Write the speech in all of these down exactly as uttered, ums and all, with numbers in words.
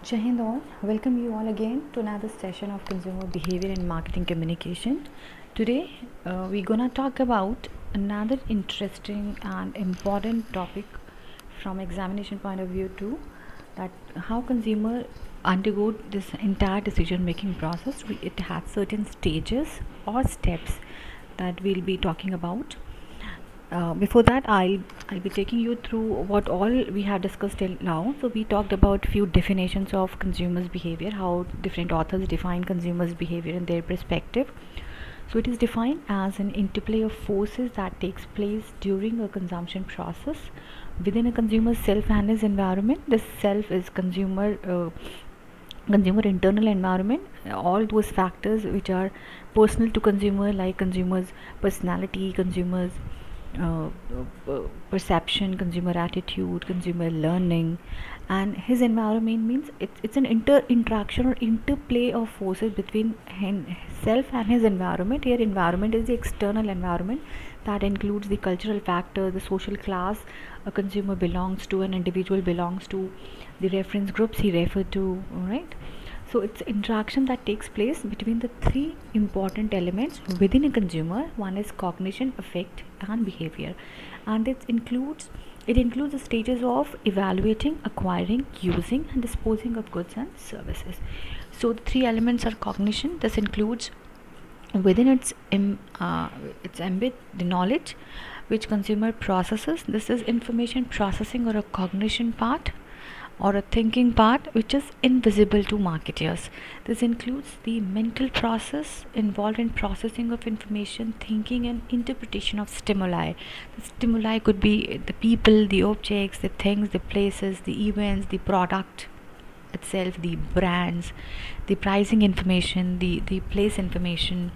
Jai Hind all, welcome you all again to another session of Consumer Behavior and Marketing Communication. Today uh, we're gonna talk about another interesting and important topic from examination point of view too, that how consumer undergo this entire decision making process. It has certain stages or steps that we'll be talking about. Uh, before that, I'll I'll be taking you through what all we have discussed till now. So we talked about few definitions of consumers' behavior, how different authors define consumers' behavior in their perspective. So it is defined as an interplay of forces that takes place during a consumption process within a consumer's self and his environment. This self is consumer. Uh, consumer internal environment, all those factors which are personal to consumer, like consumers personality, consumers uh, uh, perception, consumer attitude, consumer learning, and his environment means it's, it's an inter interaction or interplay of forces between himself and his environment. Here environment is the external environment that includes the cultural factor, the social class a consumer belongs to, an individual belongs to, the reference groups he referred to, right? So it's interaction that takes place between the three important elements within a consumer. One is cognition, affect, and behavior, and it includes it includes the stages of evaluating, acquiring, using, and disposing of goods and services. So the three elements are cognition. This includes within its Im, uh, its ambit the knowledge which consumer processes. This is information processing or a cognition part, or a thinking part which is invisible to marketers. This includes the mental process involved in processing of information, thinking, and interpretation of stimuli. The stimuli could be the people, the objects, the things, the places, the events, the product itself, the brands, the pricing information, the, the place information.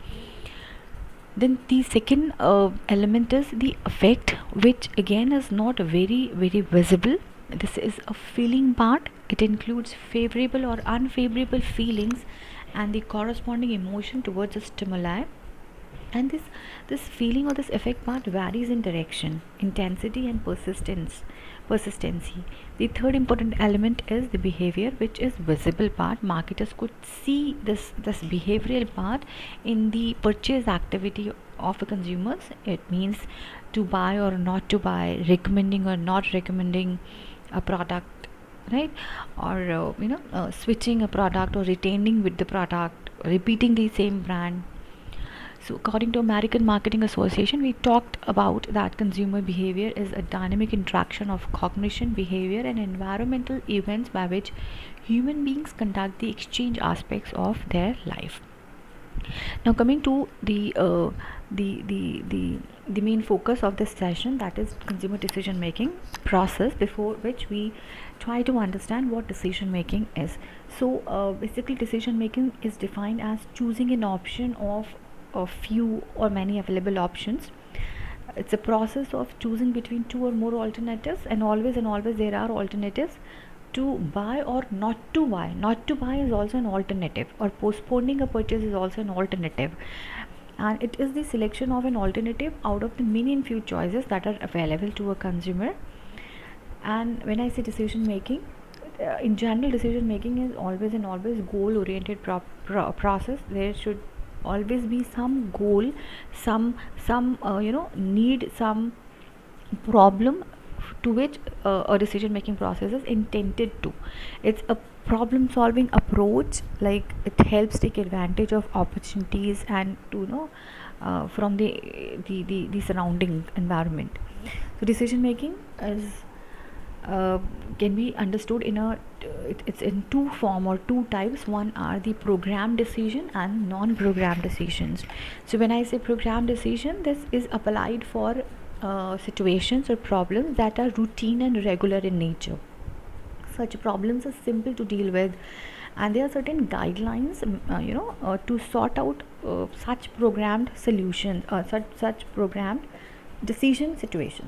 Then the second uh, element is the affect, which again is not very very visible. This is a feeling part. It includes favorable or unfavorable feelings and the corresponding emotion towards a stimuli. And this this feeling or this effect part varies in direction, intensity, and persistence persistency. The third important element is the behavior, which is visible part. Marketers could see this this behavioral part in the purchase activity of a consumers. It means to buy or not to buy, recommending or not recommending a product, right? Or uh, you know uh, switching a product, or retaining with the product, repeating the same brand. So according to American Marketing Association, we talked about that consumer behavior is a dynamic interaction of cognition, behavior, and environmental events by which human beings conduct the exchange aspects of their life. Now coming to the uh, the, the the the main focus of this session, that is consumer decision making process, before which we try to understand what decision making is. So uh, basically decision making is defined as choosing an option of a few or many available options. It's a process of choosing between two or more alternatives, and always and always there are alternatives to buy or not to buy. Not to buy is also an alternative, or postponing a purchase is also an alternative. And it is the selection of an alternative out of the many and few choices that are available to a consumer. And when I say decision making, uh, in general, decision making is always and always goal oriented pro pro process. There should always be some goal, some some uh, you know need, some problem to which uh, a decision making process is intended to. It's a problem solving approach, like it helps take advantage of opportunities and to you know uh, from the, the the the surrounding environment. So decision making is uh, can be understood in a it, it's in two form or two types. One are the programmed decision and non-programmed decisions. So when I say programmed decision, this is applied for uh, situations or problems that are routine and regular in nature. Such problems are simple to deal with, and there are certain guidelines uh, you know uh, to sort out uh, such programmed solutions, uh, such such programmed decision situations.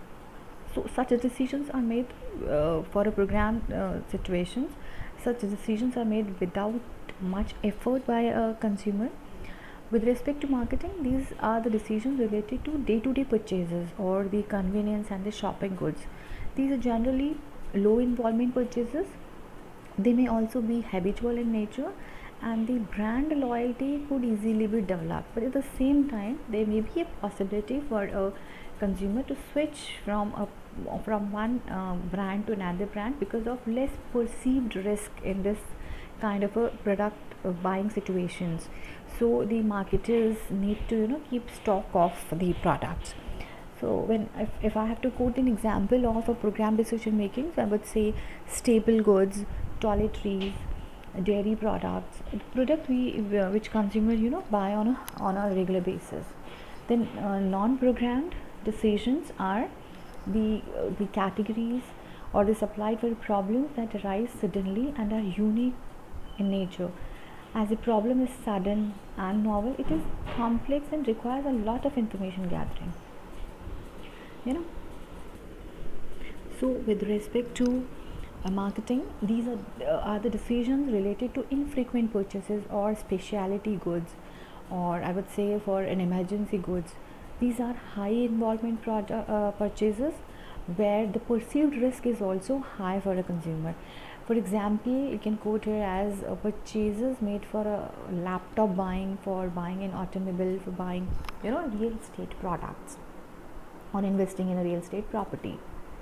So such decisions are made uh, for a program uh, situations. Such decisions are made without much effort by a consumer. With respect to marketing, these are the decisions related to day-to-day purchases or the convenience and the shopping goods. These are generally low involvement purchases They may also be habitual in nature, and the brand loyalty could easily be developed. But at the same time, there may be a possibility for a consumer to switch from a from one uh, brand to another brand because of less perceived risk in this kind of a product uh, buying situations. So the marketers need to, you know, keep stock of the products. So when if, if I have to quote an example of a program decision making, so I would say staple goods, toiletries, dairy products, product we uh, which consumer, you know, buy on a on a regular basis. Then uh, non-programmed decisions are the uh, the categories or the supplied for problems that arise suddenly and are unique in nature. As the problem is sudden and novel, it is complex and requires a lot of information gathering, you know. So with respect to uh, marketing, these are, uh, are the decisions related to infrequent purchases or specialty goods, or I would say for an emergency goods. These are high involvement product, uh, purchases where the perceived risk is also high for a consumer. For example, you can quote here as uh, purchases made for a laptop buying, for buying an automobile, for buying, you know, real estate products, or investing in a real estate property.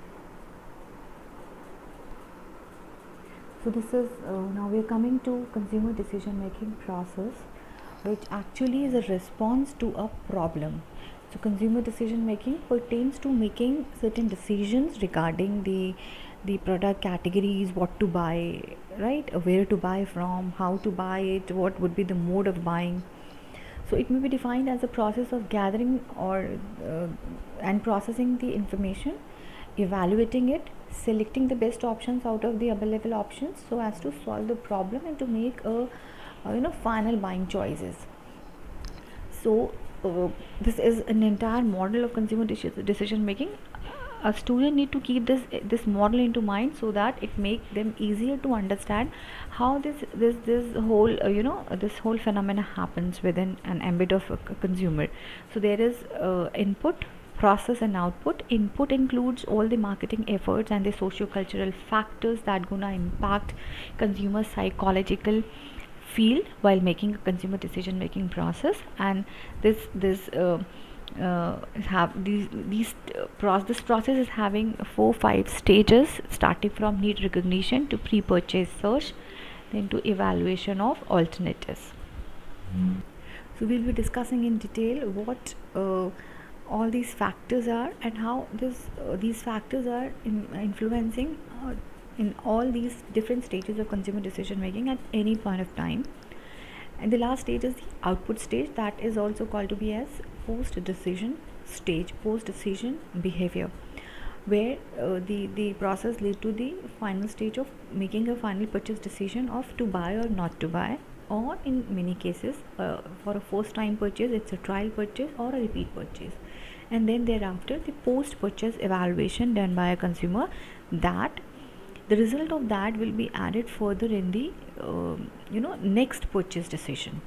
So this is uh, now we are coming to consumer decision making process, which actually is a response to a problem. So consumer decision making pertains to making certain decisions regarding the the product categories, what to buy, right, where to buy from, how to buy it, what would be the mode of buying. So it may be defined as a process of gathering or uh, and processing the information, evaluating it, selecting the best options out of the available options so as to solve the problem and to make a, a you know final buying choices. So uh, this is an entire model of consumer decision making. A student need to keep this this model into mind so that it make them easier to understand how this this this whole uh, you know this whole phenomena happens within an ambit of a consumer. So there is uh, input, process and output. Input includes all the marketing efforts and the socio-cultural factors that gonna impact consumer psychological field while making a consumer decision making process. And this this uh, uh, have these these uh, process this process is having four five stages, starting from need recognition to pre-purchase search, then to evaluation of alternatives. Mm. So we'll be discussing in detail what uh, all these factors are and how this uh, these factors are in, influencing uh, in all these different stages of consumer decision making at any point of time. And the last stage is the output stage, that is also called to be as post decision stage, post decision behavior, where uh, the the process leads to the final stage of making a final purchase decision of to buy or not to buy, or in many cases uh, for a first time purchase it's a trial purchase or a repeat purchase. And then thereafter the post purchase evaluation done by a consumer, that the result of that will be added further in the uh, you know next purchase decision.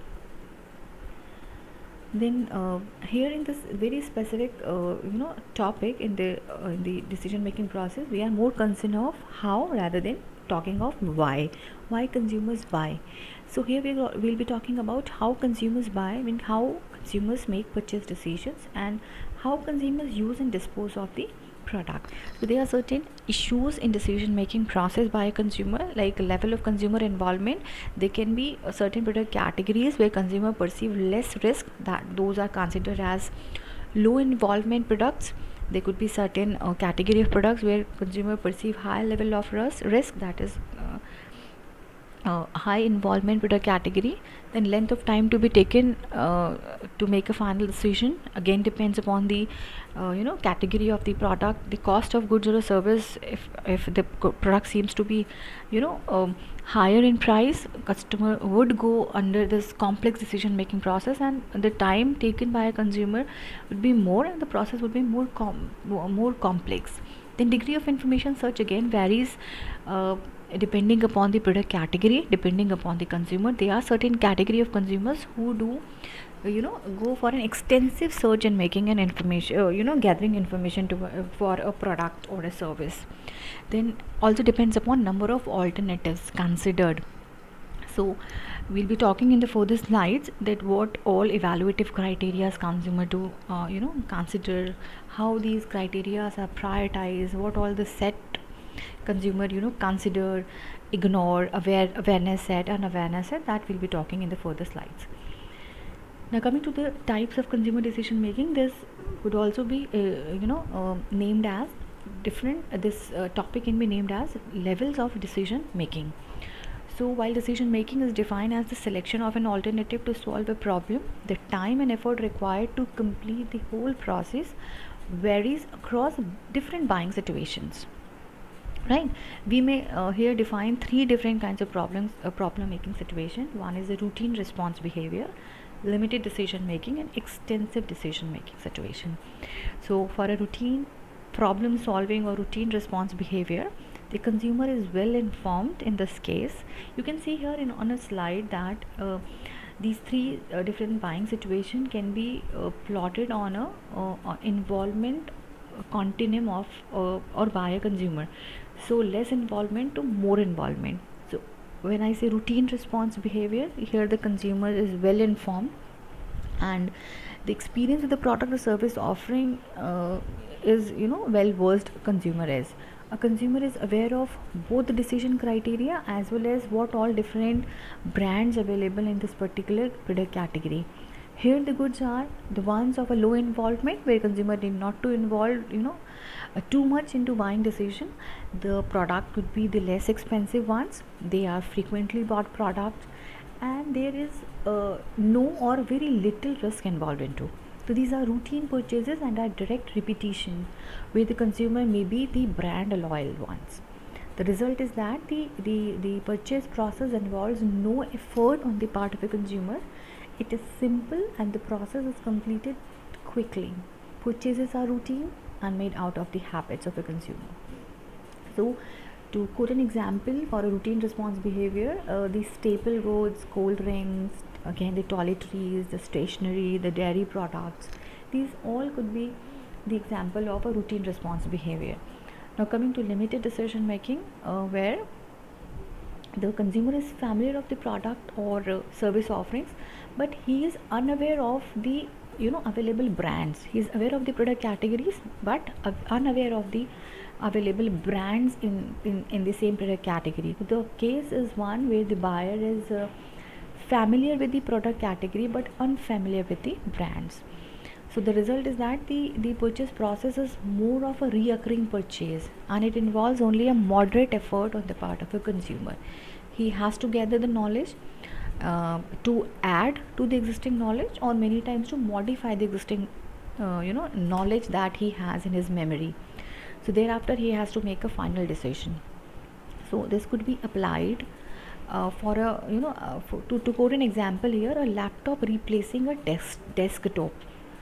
Then uh, here in this very specific uh, you know topic in the uh, in the decision making process, we are more concerned of how rather than talking of why why consumers buy. So here we will we'll be talking about how consumers buy, I mean how consumers make purchase decisions and how consumers use and dispose of the product. So there are certain issues in decision making process by a consumer, like level of consumer involvement. There can be uh, certain product categories where consumer perceive less risk, that those are considered as low involvement products. There could be certain uh, category of products where consumer perceive high level of risk, risk that is uh, uh, high involvement product category. Then length of time to be taken uh, to make a final decision again depends upon the uh, you know category of the product. The cost of goods or a service, if if the product seems to be you know um, higher in price, customer would go under this complex decision making process, and the time taken by a consumer would be more and the process would be more com more complex. Then degree of information search again varies uh, depending upon the product category, depending upon the consumer. There are certain category of consumers who do you know go for an extensive search and making an information, uh, you know gathering information to uh, for a product or a service. Then also depends upon number of alternatives considered. So we'll be talking in the further slides that what all evaluative criteria consumer to uh, you know consider, how these criteria are prioritized, what all the set consumer you know consider, ignore, aware awareness set, and awareness set, that we'll be talking in the further slides. Now coming to the types of consumer decision making, this could also be uh, you know uh, named as different uh, this uh, topic can be named as levels of decision making. So while decision making is defined as the selection of an alternative to solve a problem, the time and effort required to complete the whole process varies across different buying situations. Right? We may uh, here define three different kinds of problems, uh, problem making situation. One is a routine response behavior, limited decision making, and extensive decision making situation. So for a routine problem solving or routine response behavior, the consumer is well informed. In this case, you can see here in on a slide that uh, these three uh, different buying situation can be uh, plotted on a uh, involvement continuum of uh, or buyer consumer. So less involvement to more involvement. So when I say routine response behavior, here the consumer is well informed and the experience with the product or service offering uh, is you know well versed consumer is. A consumer is aware of both the decision criteria as well as what all different brands available in this particular product category. Here the goods are the ones of a low involvement, where consumer need not to involve you know uh, too much into buying decision. The product could be the less expensive ones, they are frequently bought products, and there is uh, no or very little risk involved into. So these are routine purchases and are direct repetition, where the consumer may be the brand loyal ones. The result is that the, the, the purchase process involves no effort on the part of a consumer. It is simple and the process is completed quickly. Purchases are routine and made out of the habits of a consumer. So to quote an example for a routine response behavior, uh, the staple goods, cold drinks, again the toiletries, the stationery, the dairy products, these all could be the example of a routine response behavior. Now coming to limited decision making, uh, where the consumer is familiar of the product or uh, service offerings, but he is unaware of the you know available brands. He is aware of the product categories but uh, unaware of the available brands in, in in the same product category. The case is one where the buyer is uh, familiar with the product category but unfamiliar with the brands. So the result is that the the purchase process is more of a reoccurring purchase, and it involves only a moderate effort on the part of a consumer. He has to gather the knowledge uh, to add to the existing knowledge, or many times to modify the existing uh, you know knowledge that he has in his memory. So thereafter he has to make a final decision. So this could be applied uh, for a you know uh, for, to, to quote an example here, a laptop replacing a desk desktop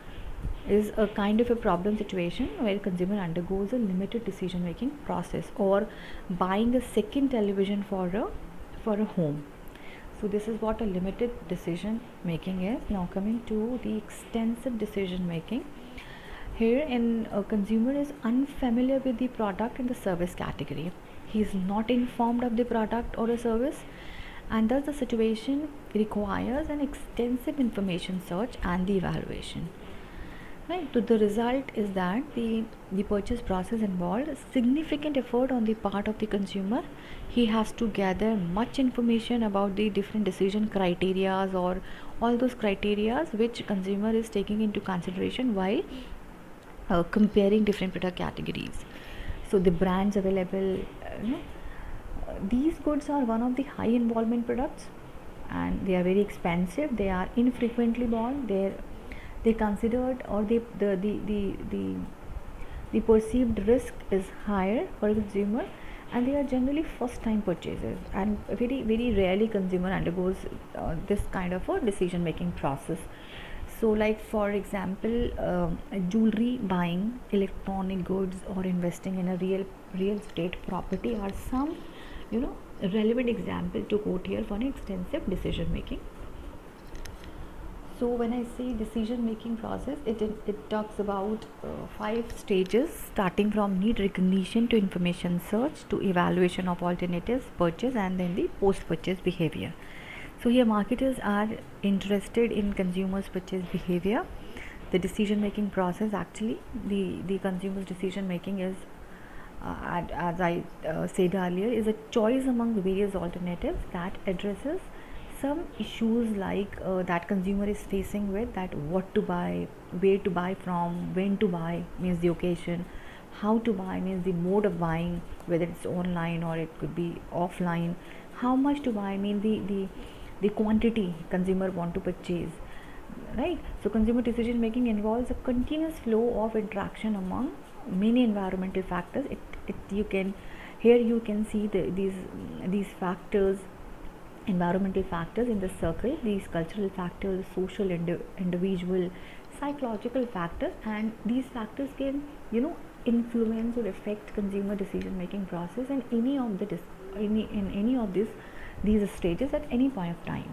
is a kind of a problem situation where consumer undergoes a limited decision making process, or buying a second television for a for a home. So this is what a limited decision making is. Now coming to the extensive decision making, here in a consumer is unfamiliar with the product and the service category. He is not informed of the product or a service, and thus the situation requires an extensive information search and the evaluation. Right. So the result is that the the purchase process involved significant effort on the part of the consumer. He has to gather much information about the different decision criterias, or all those criterias which consumer is taking into consideration while uh, comparing different product categories. So the brands available, uh, you know, uh, these goods are one of the high involvement products, and they are very expensive. They are infrequently bought. They they considered, or they, the, the, the, the, the perceived risk is higher for a consumer, and they are generally first time purchases, and very very rarely consumer undergoes uh, this kind of a decision making process. So like for example, uh, jewelry buying, electronic goods, or investing in a real real estate property are some you know relevant example to quote here for an extensive decision making. So when I say decision making process, it, it, it talks about uh, five stages, starting from need recognition to information search to evaluation of alternatives, purchase, and then the post purchase behavior. So here marketers are interested in consumers' purchase behavior. The decision making process, actually the, the consumer's decision making is uh, as I uh, said earlier, is a choice among the various alternatives that addresses some issues like uh, that consumer is facing with, that what to buy, where to buy from, when to buy means the occasion, how to buy means the mode of buying, whether it's online or it could be offline, how much to buy means the the the quantity consumer want to purchase, right? So consumer decision making involves a continuous flow of interaction among many environmental factors. It, it you can here you can see the, these these factors, environmental factors in the circle, these cultural factors, social, indi- individual, psychological factors, and these factors can, you know, influence or affect consumer decision making process in any of the dis- any in any of these these stages at any point of time.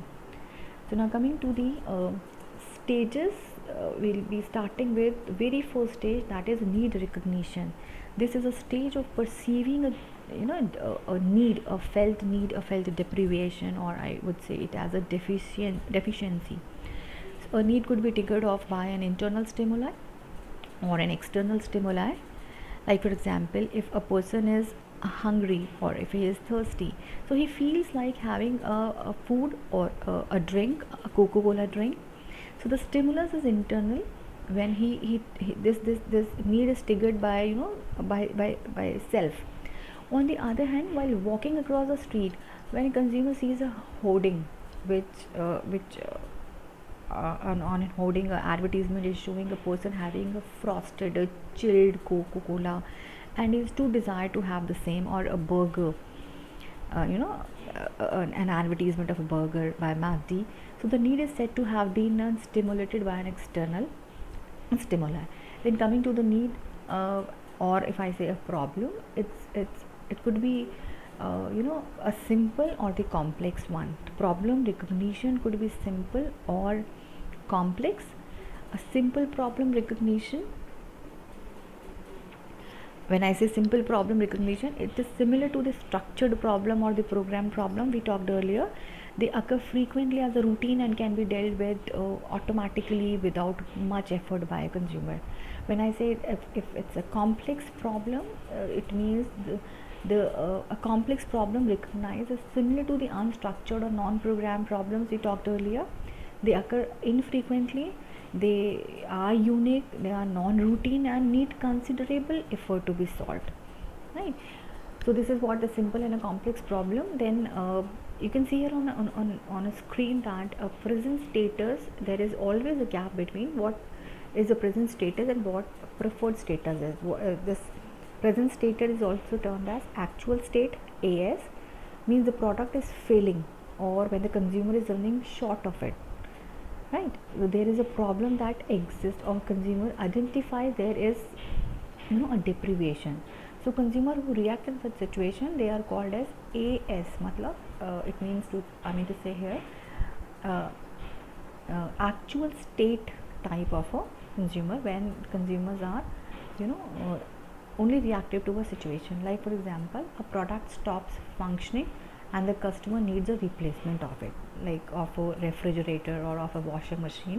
So now coming to the uh, stages, uh, we'll be starting with very first stage, that is need recognition. This is a stage of perceiving a, you know, a, a need, a felt need, a felt deprivation, or I would say it as a deficient deficiency. So a need could be triggered off by an internal stimuli or an external stimuli. Like for example, if a person is hungry or if he is thirsty, so he feels like having a, a food or a, a drink, a Coca-Cola drink. So the stimulus is internal. When he, he, he this this this need is triggered by, you know, by by by self. On the other hand, while walking across the street, when a consumer sees a hoarding, which uh, which uh, uh, on, on a hoarding, uh, advertisement is showing a person having a frosted, a chilled Coca-Cola, and is too desired to have the same, or a burger, uh, you know, uh, uh, an advertisement of a burger by McD. So the need is said to have been uh, stimulated by an external stimuli. Then coming to the need, uh, or if I say a problem, it's it's it could be uh, you know, a simple or the complex one. Problem recognition could be simple or complex. A simple problem recognition, when I say simple problem recognition, it is similar to the structured problem or the program problem we talked earlier. They occur frequently as a routine and can be dealt with uh, automatically without much effort by a consumer. When I say if, if it's a complex problem, uh, it means the, the uh, a complex problem recognized is similar to the unstructured or non-program problems we talked earlier. They occur infrequently, they are unique, they are non-routine, and need considerable effort to be solved, right? So this is what a simple and a complex problem. Then uh, you can see here on, on, on, on a screen that a present status, there is always a gap between what is the present status and what preferred status is. Uh, this present status is also termed as actual state, A S, means the product is failing or when the consumer is running short of it, right? So there is a problem that exists or consumer identifies there is, you know, a deprivation. So consumer who react in such situation, they are called as A S. Matlab, uh, it means to, I mean to say here, uh, uh, actual state type of a consumer, when consumers are, you know, uh, only reactive to a situation. Like for example, a product stops functioning and the customer needs a replacement of it, like of a refrigerator or of a washing machine,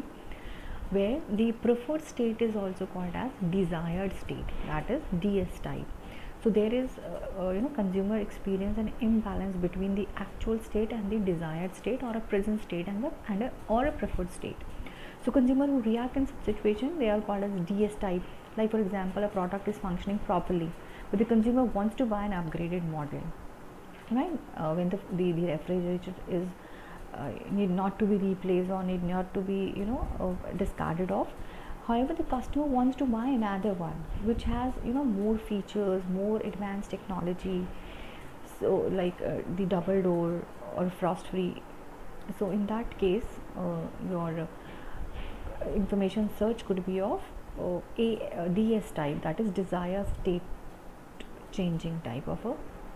where the preferred state is also called as desired state, that is D S type. So there is uh, uh, you know, consumer experience an imbalance between the actual state and the desired state, or a present state and, the, and a, or a preferred state. So consumer who react in such situation, they are called as D S type. Like for example, a product is functioning properly, but the consumer wants to buy an upgraded model, right? Uh, when the, the, the refrigerator is uh, need not to be replaced or need not to be, you know, uh, discarded off. However, the customer wants to buy another one which has, you know, more features, more advanced technology, so like uh, the double door or frost free. So in that case, uh, your uh, information search could be of uh, a uh, D S type, that is desire state changing type of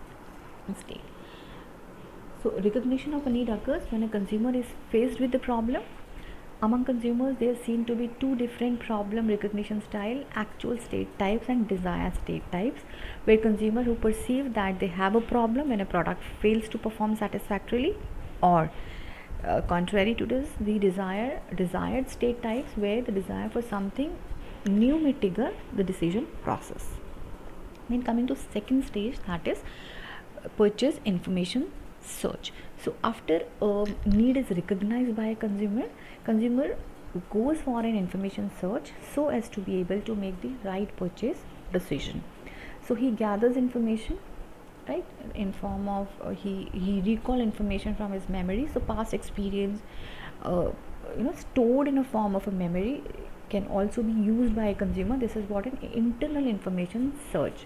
a state. So recognition of a need occurs when a consumer is faced with the problem Among consumers, there seem to be two different problem recognition style: actual state types and desired state types, where consumers who perceive that they have a problem when a product fails to perform satisfactorily, or uh, contrary to this, the desire desired state types, where the desire for something new may trigger the decision process. Then coming to second stage, that is purchase information search. So after a need is recognized by a consumer, consumer goes for an information search so as to be able to make the right purchase decision. So he gathers information, right, in form of uh, he he recall information from his memory. So past experience, uh, you know, stored in a form of a memory, can also be used by a consumer. This is what an internal information search.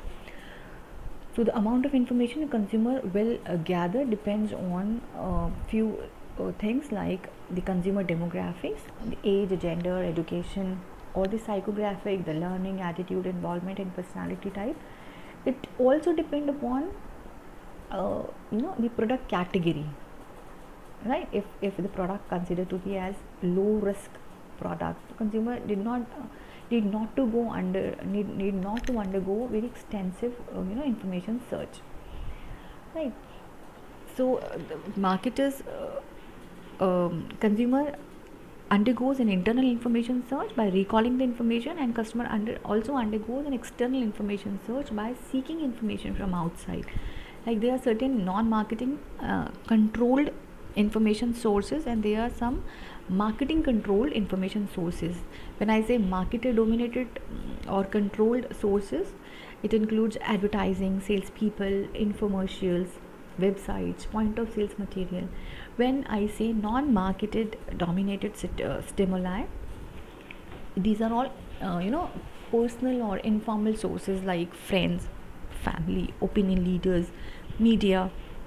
So the amount of information a consumer will uh, gather depends on uh, few uh, things like the consumer demographics, the age, gender, education, or the psychographic, the learning, attitude, involvement, and personality type. It also depends upon uh, you know the product category, right? If if the product considered to be as low risk product, the consumer did not uh, need not to go under need, need not to undergo very extensive uh, you know information search, right? So uh, the marketers uh, um, consumer undergoes an internal information search by recalling the information, and customer under also undergoes an external information search by seeking information from outside. Like there are certain non-marketing uh, controlled information sources, and there are some marketing controlled information sources. When I say marketer dominated or controlled sources, it includes advertising, salespeople, infomercials, websites, point of sales material. When I say non-marketed dominated st- uh, stimuli, these are all uh, you know personal or informal sources like friends, family, opinion leaders, media.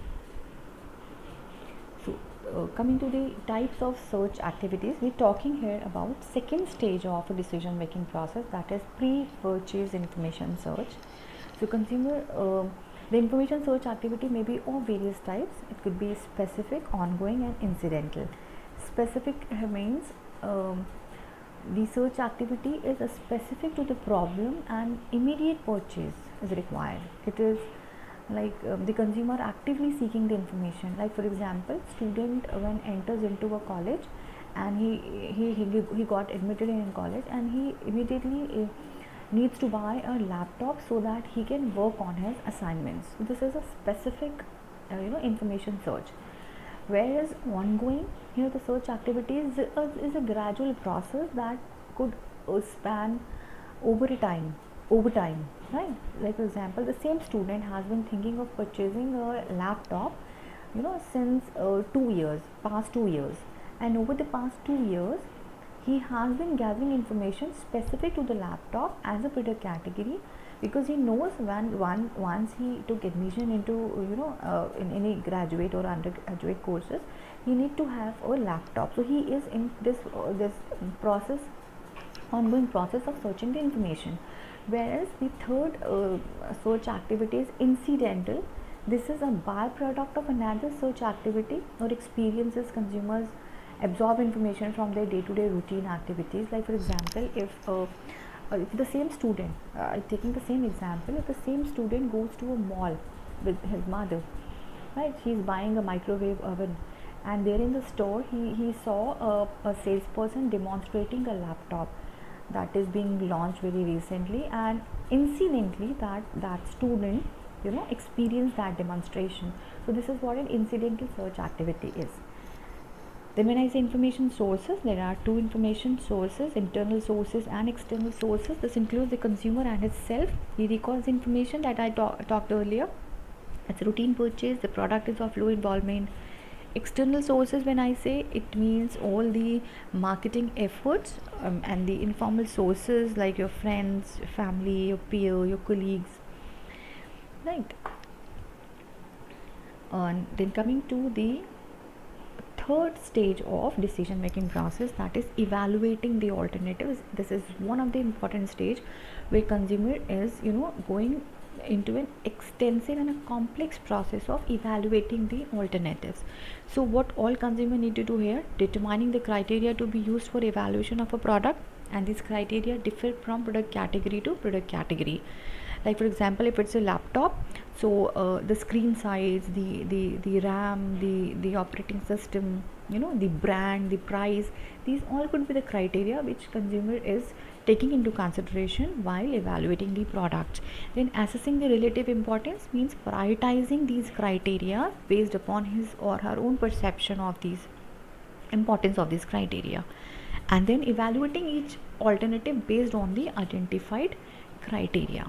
So uh, coming to the types of search activities, we're talking here about second stage of a decision making process, that is pre-purchase information search. So consumer uh, the information search activity may be of various types. It could be specific, ongoing, and incidental. Specific means um, the search activity is a specific to the problem and immediate purchase is required. It is like um, the consumer actively seeking the information. Like for example, student uh, when enters into a college and he he he, he got admitted in college, and he immediately uh, needs to buy a laptop so that he can work on his assignments. So this is a specific uh, you know information search. Whereas ongoing, you know the search activity is a, is a gradual process that could uh, span over a time over time, right? Like for example, the same student has been thinking of purchasing a laptop you know since uh, two years past two years, and over the past two years he has been gathering information specific to the laptop as a product category, because he knows when one once he took admission into you know uh, in any graduate or undergraduate courses, he need to have a laptop. So he is in this uh, this process ongoing process of searching the information. Whereas the third uh, search activity is incidental. This is a byproduct of another search activity or experiences. Consumers absorb information from their day-to-day routine activities. Like for example, if uh, uh, if the same student, uh, taking the same example, if the same student goes to a mall with his mother, right? She's buying a microwave oven, and there in the store he, he saw a, a salesperson demonstrating a laptop that is being launched very recently, and incidentally that that student you know experienced that demonstration. So this is what an incidental search activity is. Then when I say information sources, there are two information sources: internal sources and external sources. This includes the consumer and itself. He recalls information that I talk, talked earlier. It's a routine purchase, the product is of low involvement. External sources, when I say, it means all the marketing efforts um, and the informal sources like your friends, family, your peer, your colleagues, right? And then coming to the third stage of decision making process, that is evaluating the alternatives. This is one of the important stage where consumer is you know going into an extensive and a complex process of evaluating the alternatives. So what all consumer need to do here, determining the criteria to be used for evaluation of a product, and these criteria differ from product category to product category. Like for example, if it's a laptop, so uh, the screen size, the, the the RAM, the the operating system, you know, the brand, the price, these all could be the criteria which consumer is taking into consideration while evaluating the product. Then assessing the relative importance means prioritizing these criteria based upon his or her own perception of these importance of these criteria, and then evaluating each alternative based on the identified criteria.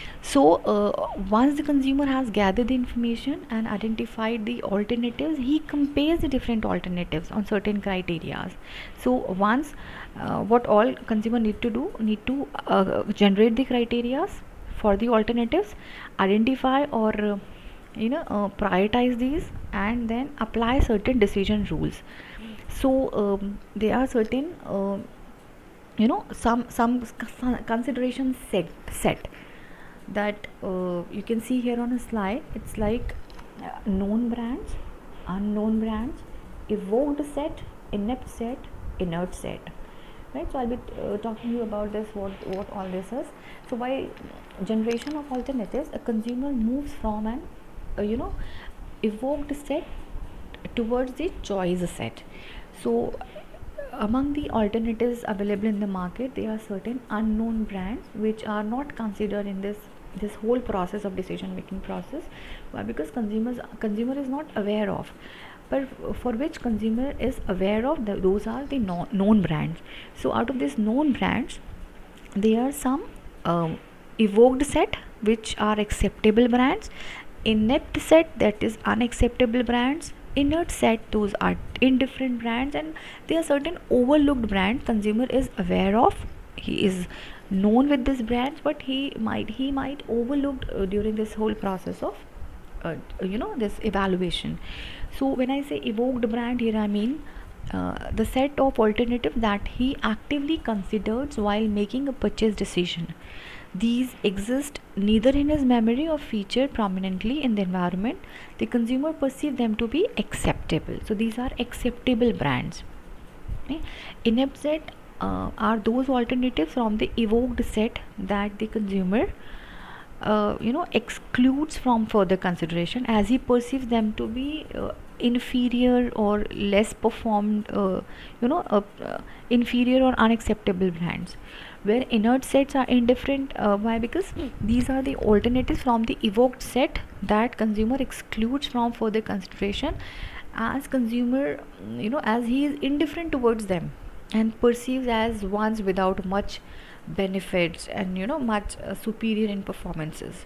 So uh, once the consumer has gathered the information and identified the alternatives, he compares the different alternatives on certain criteria. So once uh, what all consumer need to do, need to uh, generate the criteria for the alternatives, identify or uh, you know uh, prioritize these, and then apply certain decision rules. So um, there are certain uh, you know some some considerations set set that uh, you can see here on a slide. It's like uh, known brands, unknown brands, evoked set, inept set, inert set, right? So I'll be uh, talking to you about this, what what all this is. So by generation of alternatives, a consumer moves from an uh, you know evoked set towards the choice set. So among the alternatives available in the market, there are certain unknown brands which are not considered in this this whole process of decision making process. Why? Because consumers consumer is not aware of, but for which consumer is aware of, the, those are the no, known brands. So out of these known brands, there are some um, evoked set which are acceptable brands, inept set, that is unacceptable brands, inert set, those are indifferent brands, and there are certain overlooked brands consumer is aware of. He is known with this brands, but he might he might overlooked uh, during this whole process of uh, you know this evaluation. So when I say evoked brand here, I mean uh, the set of alternative that he actively considers while making a purchase decision. These exist neither in his memory or feature prominently in the environment. The consumer perceive them to be acceptable. So these are acceptable brands. Okay. Inept set uh, are those alternatives from the evoked set that the consumer uh, you know excludes from further consideration, as he perceives them to be uh, inferior or less performed, uh, you know uh, uh, inferior or unacceptable brands. Where inert sets are indifferent. Uh, why? Because these are the alternatives from the evoked set that consumer excludes from further consideration, as consumer you know as he is indifferent towards them and perceives as ones without much benefits and you know much uh, superior in performances,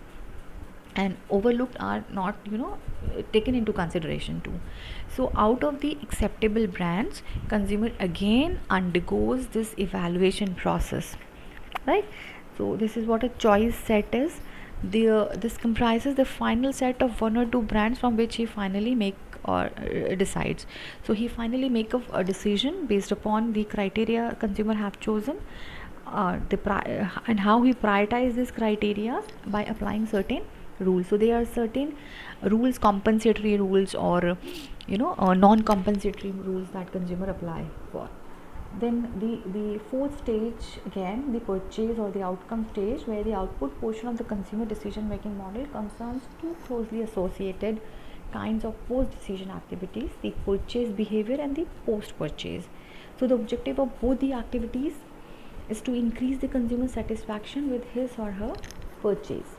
and overlooked are not you know taken into consideration too. So out of the acceptable brands, consumer again undergoes this evaluation process, right? So this is what a choice set is. The uh, this comprises the final set of one or two brands from which he finally make or uh, decides. So he finally make a, a decision based upon the criteria consumer have chosen, uh, the pri- uh, and how he prioritize this criteria by applying certain rules. So there are certain rules, compensatory rules, or you know uh, non-compensatory rules that consumer apply for. Then the the fourth stage, again the purchase or the outcome stage, where the output portion of the consumer decision making model concerns two closely associated kinds of post decision activities: the purchase behavior and the post purchase. So the objective of both the activities is to increase the consumer satisfaction with his or her purchase.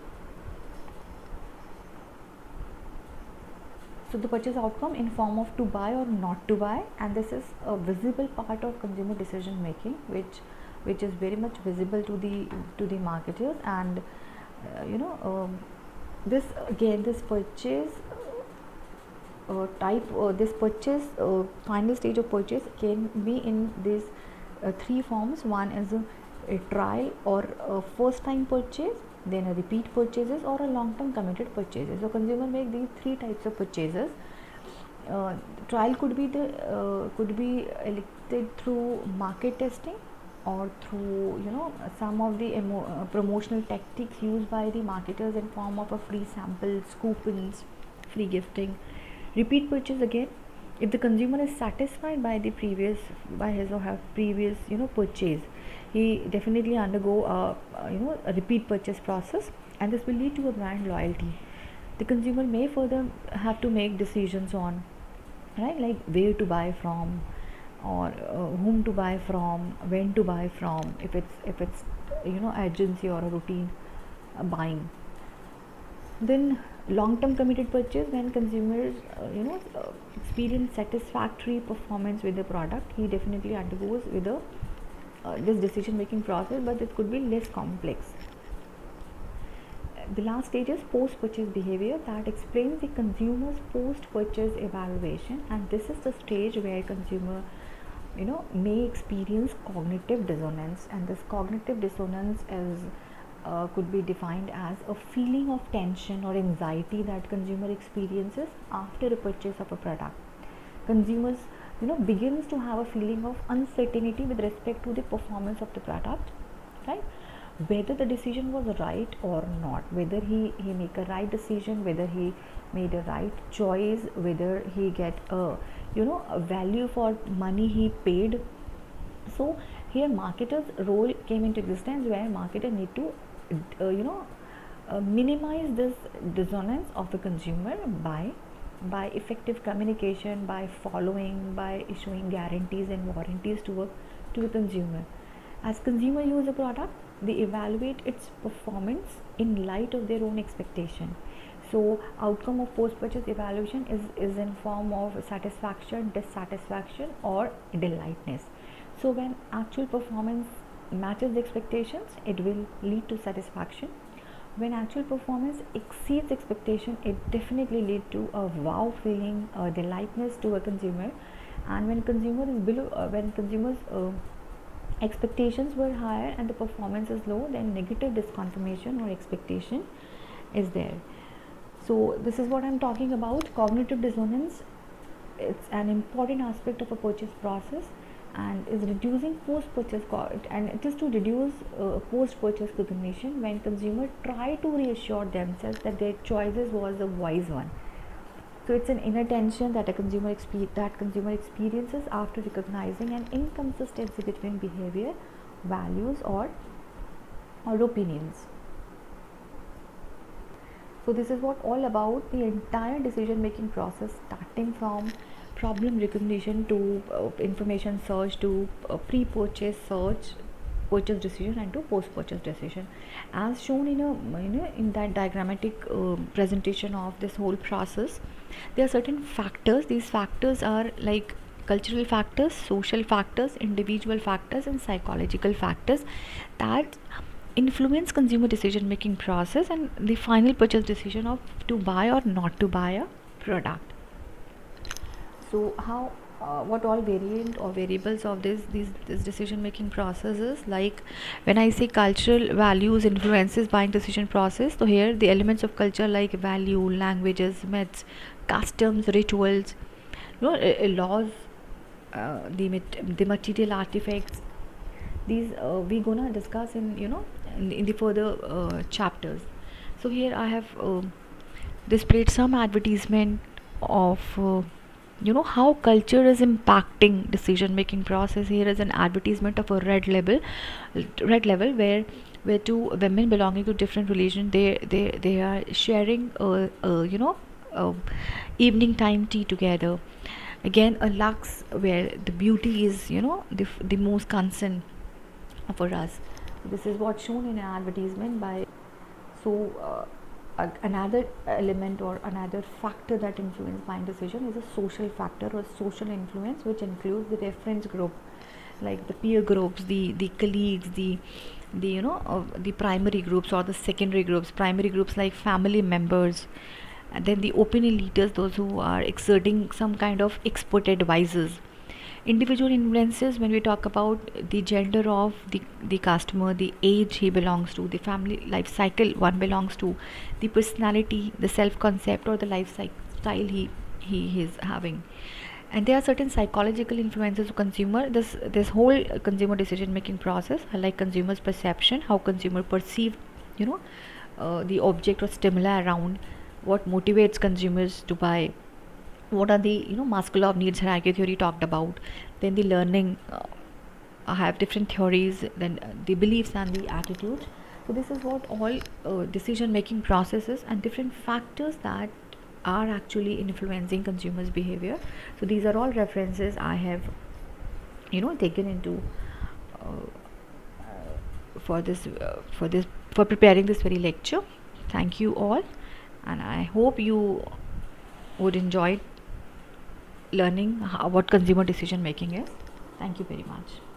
So the purchase outcome in form of to buy or not to buy, and this is a visible part of consumer decision making, which which is very much visible to the to the marketers. And uh, you know um, this again this purchase uh, type uh, this purchase uh, final stage of purchase can be in these uh, three forms. One is a, a trial or a first time purchase, then a repeat purchases, or a long term committed purchases. So consumer make these three types of purchases. Uh, trial could be the uh, could be elected through market testing, or through you know some of the emo- uh, promotional tactics used by the marketers in form of a free samples, coupons, free gifting. Repeat purchase again, if the consumer is satisfied by the previous by his or her previous you know purchase, he definitely undergo a, a you know a repeat purchase process, and this will lead to a brand loyalty. The consumer may further have to make decisions on, right, like where to buy from, or uh, whom to buy from, when to buy from, if it's if it's you know agency or a routine uh, buying. Then long term committed purchase, when consumers uh, you know uh, experience satisfactory performance with the product, he definitely undergoes with a uh, this decision making process, but it could be less complex. The last stage is post purchase behavior, that explains the consumer's post purchase evaluation, and this is the stage where consumer you know may experience cognitive dissonance, and this cognitive dissonance is uh, could be defined as a feeling of tension or anxiety that consumer experiences after a purchase of a product. Consumers you know begins to have a feeling of uncertainty with respect to the performance of the product, right, whether the decision was right or not, whether he he make a right decision, whether he made a right choice, whether he get a you know a value for money he paid. So here marketer's role came into existence, where marketer need to uh, you know uh, minimize this dissonance of the consumer by by effective communication, by following, by issuing guarantees and warranties to a to a consumer. As consumer use a product, they evaluate its performance in light of their own expectation. So outcome of post purchase evaluation is is in form of satisfaction, dissatisfaction, or delightness. So when actual performance matches the expectations, it will lead to satisfaction. When actual performance exceeds expectation, it definitely lead to a wow feeling, a delightness to a consumer. And when consumer is below uh, when consumers uh, expectations were higher and the performance is low, then negative disconfirmation or expectation is there. So this is what I'm talking about. Cognitive dissonance, it's an important aspect of a purchase process, and is reducing post purchase cost, and it is to reduce uh, post purchase cognition when consumers try to reassure themselves that their choices was a wise one. So it's an inner tension that a consumer expe- that consumer experiences after recognizing an inconsistency between behavior, values, or or opinions. So this is what all about the entire decision making process, starting from problem recognition to uh, information search to uh, pre-purchase search, purchase decision, and to post-purchase decision. As shown in a you know in that diagrammatic uh, presentation of this whole process, there are certain factors. These factors are like cultural factors, social factors, individual factors, and psychological factors that influence consumer decision making process and the final purchase decision of to buy or not to buy a product. So how uh, what all variant or variables of this these this decision making processes, like when I say cultural values influences buying decision process, so here the elements of culture like value, languages, myths, customs, rituals, you know, uh, laws, uh, the mat- the material artifacts, these uh, we gonna discuss in you know in, in the further uh, chapters. So here I have uh, displayed some advertisement of uh, you know how culture is impacting decision making process. Here is an advertisement of a red label red level where where two women belonging to different religion, they they they are sharing a, a you know a evening time tea together. Again, a lux where the beauty is you know the, the most concern for us. This is what's shown in an advertisement by. So uh, another element or another factor that influence buying decision is a social factor or social influence, which includes the reference group, like the peer groups, the the colleagues, the the you know uh, the primary groups or the secondary groups. Primary groups like family members, and then the opinion leaders, those who are exerting some kind of expert advisors. Individual influences, when we talk about the gender of the the customer, the age he belongs to, the family life cycle one belongs to, the personality, the self concept, or the life style he he is having. and there are certain psychological influences of consumer this this whole consumer decision making process, like consumers perception, how consumer perceive, you know, uh, the object or stimuli around, what motivates consumers to buy, what are the, you know, Maslow of needs hierarchy theory talked about, then the learning, uh, I have different theories, then uh, the beliefs and the attitudes. So this is what all uh, decision making processes and different factors that are actually influencing consumers behavior. So these are all references I have, you know, taken into uh, for this uh, for this for preparing this very lecture. Thank you all, and I hope you would enjoy learning how, what consumer decision making is. Thank you very much.